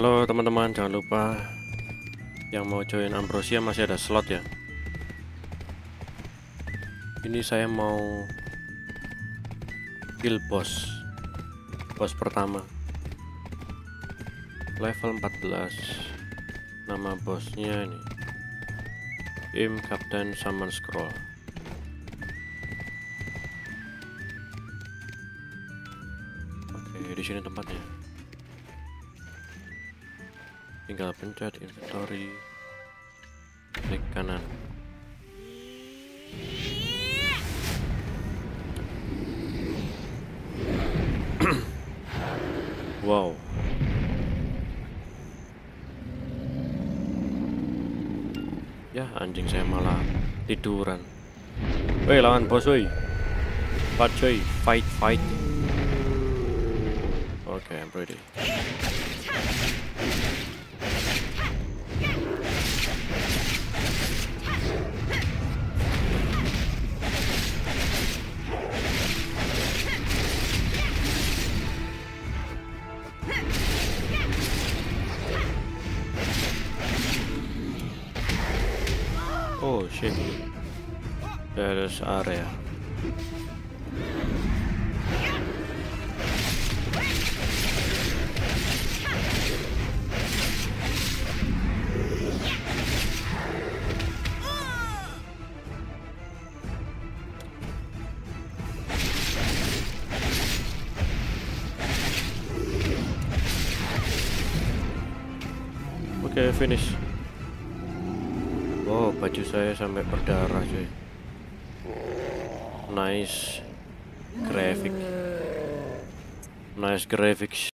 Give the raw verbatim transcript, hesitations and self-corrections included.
Halo teman-teman, jangan lupa yang mau join Ambrosia masih ada slot ya. Ini saya mau kill boss Bos pertama level empat belas. Nama bosnya ini Im Captain Summon Scroll. Oke, di sini tempatnya. Tinggal pencet inventory, klik kanan. Wow. Ya, anjing saya malah tiduran. Woi, lawan bos woi. Fight coy, fight fight. Oke, okay, I'm ready. Oh shit, there's area. Oke, okay, finish. Oh, baju saya sampai berdarah cuy. Nice graphic. Nice graphics.